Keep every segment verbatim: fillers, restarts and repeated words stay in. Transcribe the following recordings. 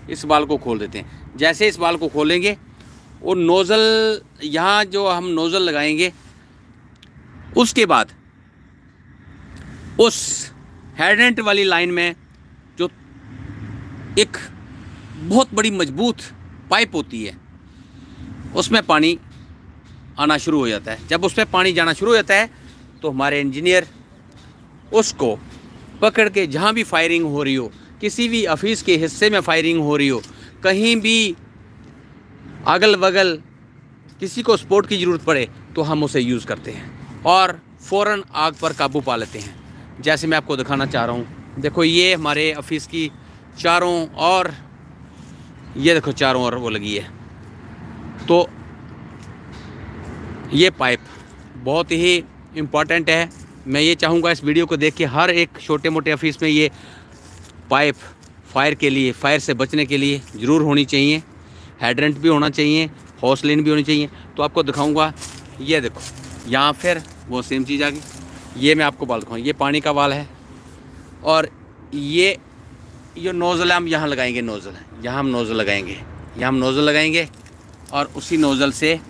इस बाल को खोल देते हैं। जैसे इस बाल को खोलेंगे वो नोज़ल, यहाँ जो हम नोज़ल लगाएंगे, उसके बाद उस हेडेंट वाली लाइन में जो एक बहुत बड़ी मजबूत पाइप होती है उसमें पानी आना शुरू हो जाता है। जब उसमें पानी जाना शुरू हो जाता है तो हमारे इंजीनियर उसको पकड़ के जहाँ भी फायरिंग हो रही हो, किसी भी ऑफिस के हिस्से में फायरिंग हो रही हो, कहीं भी अगल बगल किसी को सपोर्ट की ज़रूरत पड़े तो हम उसे यूज़ करते हैं और फ़ौरन आग पर काबू पा लेते हैं। जैसे मैं आपको दिखाना चाह रहा हूँ, देखो ये हमारे ऑफिस की चारों और, ये देखो चारों ओर वो लगी है। तो ये पाइप बहुत ही इम्पॉर्टेंट है। मैं ये चाहूँगा इस वीडियो को देख के हर एक छोटे मोटे ऑफिस में ये पाइप फायर के लिए, फायर से बचने के लिए ज़रूर होनी चाहिए। हाइड्रेंट भी होना चाहिए, हॉस लाइन भी होनी चाहिए। तो आपको दिखाऊंगा, ये देखो यहाँ फिर वो सेम चीज़ आ गई। ये मैं आपको बाल दिखाऊँ, ये पानी का बाल है और ये ये नोज़ल हम यहाँ लगाएंगे। नोज़ल यहाँ हम नोज़ल लगाएंगे, यहाँ हम नोज़ल लगाएंगे और उसी नोज़ल से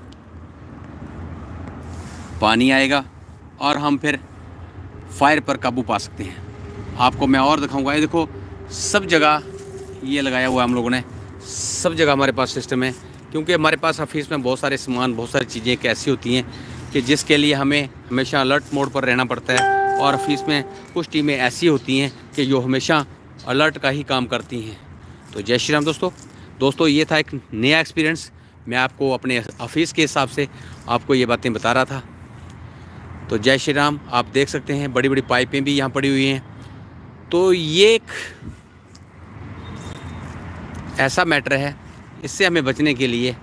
पानी आएगा और हम फिर फायर पर काबू पा सकते हैं। आपको मैं और दिखाऊंगा, ये देखो सब जगह ये लगाया हुआ है हम लोगों ने, सब जगह हमारे पास सिस्टम है। क्योंकि हमारे पास ऑफिस में बहुत सारे सामान, बहुत सारी चीज़ें एक ऐसी होती हैं कि जिसके लिए हमें हमेशा अलर्ट मोड पर रहना पड़ता है। और ऑफिस में कुछ टीमें ऐसी होती हैं कि जो हमेशा अलर्ट का ही काम करती हैं। तो जय श्री राम दोस्तों दोस्तों ये था एक नया एक्सपीरियंस। मैं आपको अपने ऑफिस के हिसाब से आपको ये बातें बता रहा था। तो जय श्री राम। आप देख सकते हैं बड़ी बड़ी पाइपें भी यहाँ पड़ी हुई हैं। तो ये एक ऐसा मैटर है, इससे हमें बचने के लिए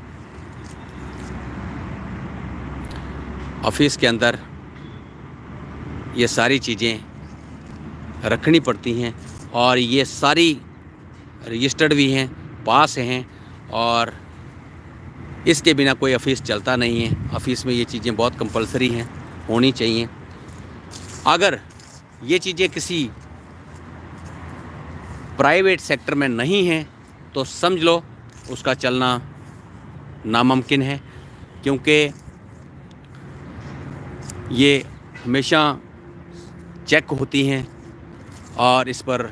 ऑफिस के अंदर ये सारी चीज़ें रखनी पड़ती हैं और ये सारी रजिस्टर्ड भी हैं, पास हैं और इसके बिना कोई ऑफिस चलता नहीं है। ऑफिस में ये चीज़ें बहुत कंपलसरी हैं, होनी चाहिए। अगर ये चीज़ें किसी प्राइवेट सेक्टर में नहीं हैं तो समझ लो उसका चलना नामुमकिन है। क्योंकि ये हमेशा चेक होती हैं और इस पर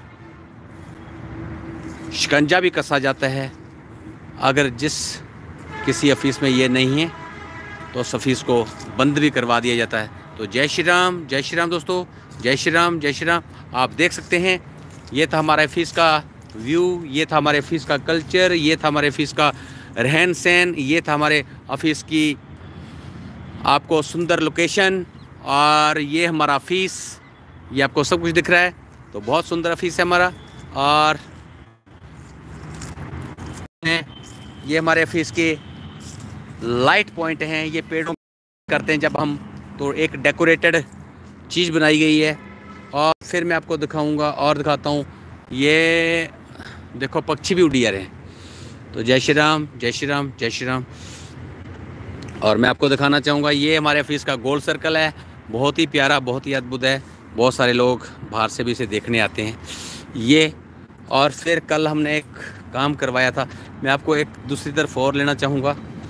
शिकंजा भी कसा जाता है। अगर जिस किसी ऑफिस में ये नहीं है तो उस ऑफिस को बंद भी करवा दिया जाता है। तो जय श्री राम, जय श्री राम दोस्तों, जय श्री राम, जय श्री राम। आप देख सकते हैं ये था हमारे ऑफिस का व्यू, ये था हमारे ऑफिस का कल्चर, ये था हमारे ऑफिस का रहन सहन, ये था हमारे ऑफिस की आपको सुंदर लोकेशन और ये हमारा ऑफिस, ये आपको सब कुछ दिख रहा है। तो बहुत सुंदर ऑफिस है हमारा। और ये हमारे ऑफिस के लाइट पॉइंट हैं, ये पेड़ों करते हैं जब हम, तो एक डेकोरेटेड चीज़ बनाई गई है। और फिर मैं आपको दिखाऊंगा और दिखाता हूँ, ये देखो पक्षी भी उड़ी आ रहे हैं। तो जय श्री राम, जय श्री राम, जय श्री राम। और मैं आपको दिखाना चाहूँगा ये हमारे ऑफिस का गोल सर्कल है, बहुत ही प्यारा, बहुत ही अद्भुत है। बहुत सारे लोग बाहर से भी इसे देखने आते हैं ये। और फिर कल हमने एक काम करवाया था, मैं आपको एक दूसरी तरफ और लेना चाहूँगा।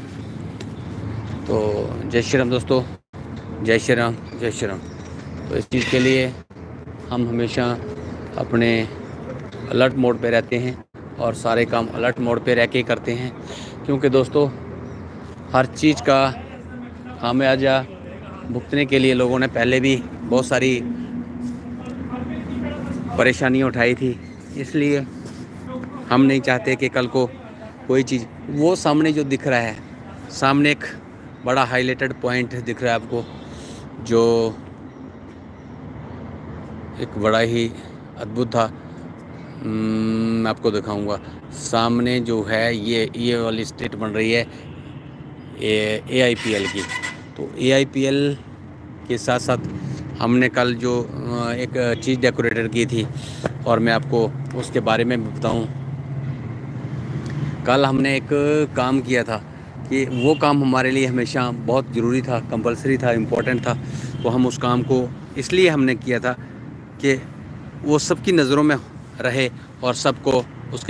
तो जय श्री राम दोस्तों, जय श्री राम, जय श्री राम। तो इस चीज़ के लिए हम हमेशा अपने अलर्ट मोड पे रहते हैं और सारे काम अलर्ट मोड पे रह के करते हैं। क्योंकि दोस्तों हर चीज़ का खामियाजा भुगतने के लिए लोगों ने पहले भी बहुत सारी परेशानियाँ उठाई थी। इसलिए हम नहीं चाहते कि कल को कोई चीज़, वो सामने जो दिख रहा है, सामने एक बड़ा हाईलाइटेड पॉइंट दिख रहा है आपको, जो एक बड़ा ही अद्भुत था। मैं आपको दिखाऊंगा, सामने जो है ये ये वाली स्टेट बन रही है ए आई पी एल की। तो ए आई पी एल के साथ साथ हमने कल जो एक चीज़ डेकोरेटर की थी और मैं आपको उसके बारे में बताऊं, कल हमने एक काम किया था कि वो काम हमारे लिए हमेशा बहुत ज़रूरी था, कंपलसरी था, इम्पोर्टेंट था। तो हम उस काम को इसलिए हमने किया था कि वो सबकी नज़रों में रहे और सबको